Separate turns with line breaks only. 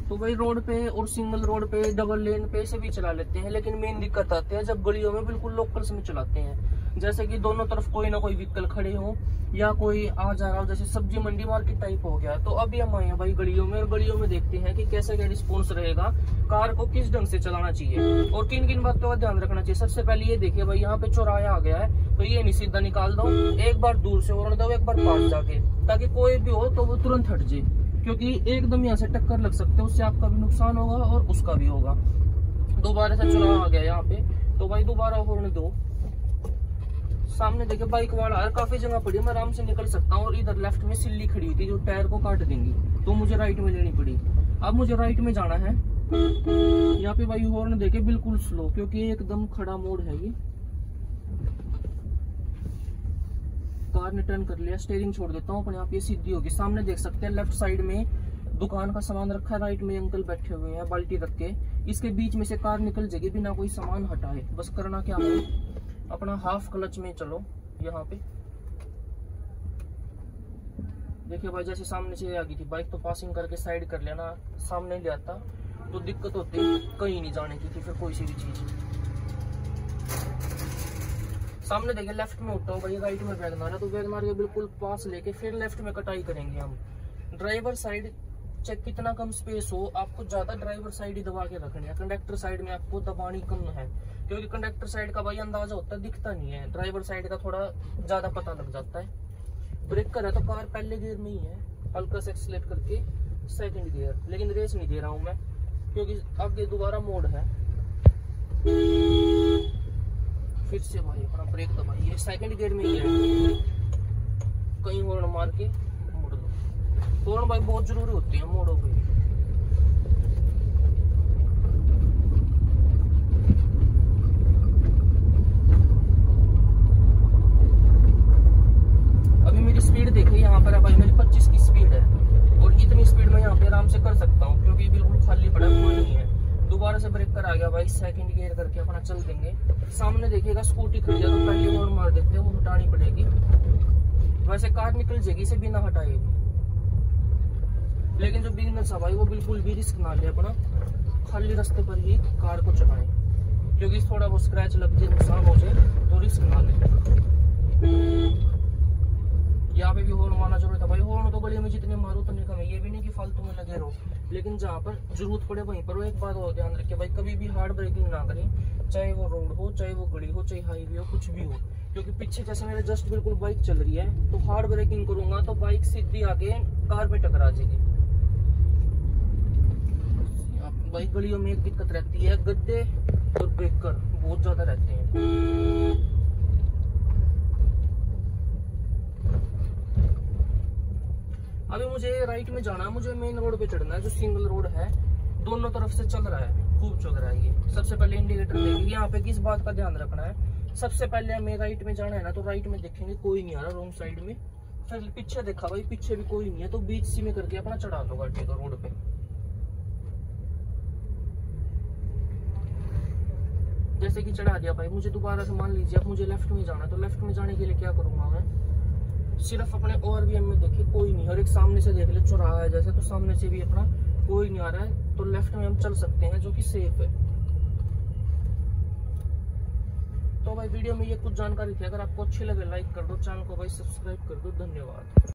तो भाई रोड पे और सिंगल रोड पे डबल लेन पे से भी चला लेते हैं, लेकिन मेन दिक्कत आती है जब गलियों में बिल्कुल लोकल्स में चलाते हैं, जैसे कि दोनों तरफ कोई ना कोई व्हीकल खड़े हो या कोई आ जा रहा हो, जैसे सब्जी मंडी मार्केट टाइप हो गया। तो अभी हम आए हैं भाई गलियों में, और गलियों में देखते हैं कि कैसे क्या रिस्पॉन्स रहेगा, कार को किस ढंग से चलाना चाहिए और किन किन बातों का ध्यान रखना चाहिए। सबसे पहले ये देखिए भाई, यहाँ पे चौराहा आ गया है, तो ये नहीं सीधा निकाल दो, एक बार दूर से हॉर्न दो, एक बार पास जाके, ताकि कोई भी हो तो वो तुरंत हट जाए, क्योंकि एकदम यहाँ से टक्कर लग सकते है, उससे आपका भी नुकसान होगा और उसका भी होगा। दोबारा से चौराहा आ गया यहाँ पे, तो भाई दोबारा हॉर्न दो। सामने देखे बाइक वाला है, काफी जगह पड़ी, मैं आराम से निकल सकता हूँ, और इधर लेफ्ट में सिल्ली खड़ी हुई थी जो टायर को काट देंगी, तो मुझे राइट में लेनी पड़ी। अब मुझे राइट में जाना है, यहाँ पे भाई हॉर्न देके बिल्कुल स्लो, क्योंकि एकदम खड़ा मोड़ है ये। कार ने टर्न कर लिया, स्टीयरिंग छोड़ देता हूँ अपने आप, ये सीधी होगी। सामने देख सकते हैं लेफ्ट साइड में दुकान का सामान रखा है, राइट में अंकल बैठे हुए हैं बाल्टी रख के, इसके बीच में से कार निकल जाएगी बिना कोई सामान हटाए। बस करना क्या है, अपना हाफ क्लच में चलो। यहाँ पे देखिए भाई, जैसे सामने से आ गई थी बाइक, तो पासिंग करके साइड कर लेना, सामने ले आता तो दिक्कत होती, कहीं नहीं जाने की थी फिर कोई सी भी चीज। सामने देखिए लेफ्ट में उठा हूँ भाई, राइट में वैगनार है, तो वैगनार के बिल्कुल पास लेके फिर लेफ्ट में कटाई करेंगे हम। ड्राइवर साइड चेक कितना कम स्पेस हो, आपको ज्यादा ड्राइवर साइड ही दबा के रखनी है, कंडक्टर साइड में आपको दबानी कम है, क्योंकि कंडक्टर साइड का भाई अंदाजा होता है, दिखता नहीं है, ड्राइवर साइड का थोड़ा ज्यादा पता लग जाता है। ब्रेकर है तो कार पहले गियर में ही है, हल्का से एक्सीलेट करके सेकंड गियर, लेकिन रेस नहीं दे रहा हूं मैं, क्योंकि आगे दोबारा मोड़ है। फिर से भाई अपना ब्रेक दबाइए, सेकंड गियर में ही है, कहीं हॉर्न मार के मोड़ दो। हॉर्न भाई बहुत जरूरी होती है मोड़ों पे। अभी मेरी स्पीड देखिए, यहाँ पर है भाई मेरी 25 की स्पीड है, और इतनी स्पीड में यहाँ पे आराम से कर सकता हूँ, क्योंकि बिल्कुल खाली पड़ा कोई नहीं है। दोबारा से ब्रेकर आ गया भाई, सेकंड गियर करके अपना चल देंगे। सामने देखिएगा स्कूटी खड़ी है, तो पहले हॉर्न मार देते हैं, वो हटानी पड़ेगी, वैसे कार निकल जाएगी इसे बिना हटाए। लेकिन जो बिजनेस है भाई, वो बिल्कुल भी रिस्क ना ले, अपना खाली रास्ते पर ही कार को चलाएं, क्योंकि थोड़ा वो स्क्रैच लग जाए, नुकसान हो जाए, तो रिस्क ना ले। यहाँ पे भी हॉर्न मारना जरूरत है भाई, हॉर्न तो गली में जितने मारो तो निकम है, ये भी नहीं कि फालतू में लगे रहो, लेकिन जहाँ पर जरूरत पड़े वहीं पर। वो एक बात और ध्यान रखिए भाई, कभी भी हार्ड ब्रेकिंग ना करें, चाहे वो रोड हो, चाहे वो गली हो, चाहे हाईवे हो, कुछ भी हो, क्योंकि पीछे जैसे मेरे जस्ट बिल्कुल बाइक चल रही है, तो हार्ड ब्रेकिंग करूंगा तो बाइक सीधी आके कार में टकरा जाएगी। बाइक गलियों में एक दिक्कत रहती है, गड्ढे और ब्रेकर बहुत ज्यादा रहते हैं। अभी मुझे राइट में जाना है, मुझे मेन रोड पे चढ़ना है, जो सिंगल रोड है, दोनों तरफ से चल रहा है, खूब चल रहा है ये। सबसे पहले इंडिकेटर देखेंगे, यहाँ पे किस बात का ध्यान रखना है। सबसे पहले हमें राइट में जाना है ना, तो राइट में देखेंगे कोई नहीं आ रहा रॉन्ग साइड में, फिर पीछे देखा भाई पीछे भी कोई नहीं है, तो बीच सी में करके अपना चढ़ा दो गाड़ी को रोड पे। जैसे कि चढ़ा दिया भाई, मुझे दोबारा से मान लीजिए अब मुझे लेफ्ट में जाना है, तो लेफ्ट में जाने के लिए क्या करूंगा मैं, सिर्फ अपने ओवरव्यू में देखिए कोई नहीं, और एक सामने से देख ले चौराहा है जैसे, तो सामने से भी अपना कोई नहीं आ रहा है, तो लेफ्ट में हम चल सकते हैं, जो कि सेफ है। तो भाई वीडियो में ये कुछ जानकारी थी, अगर आपको अच्छी लगे लाइक कर दो, चैनल को भाई सब्सक्राइब कर दो। धन्यवाद।